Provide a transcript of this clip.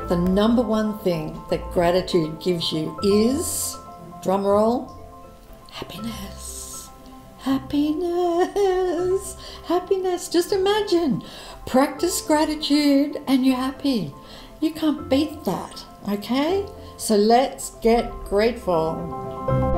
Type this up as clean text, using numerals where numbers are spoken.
the number one thing that gratitude gives you is, drum roll, happiness. Happiness. Happiness. Just imagine. Practice gratitude and you're happy. You can't beat that, okay? So let's get grateful.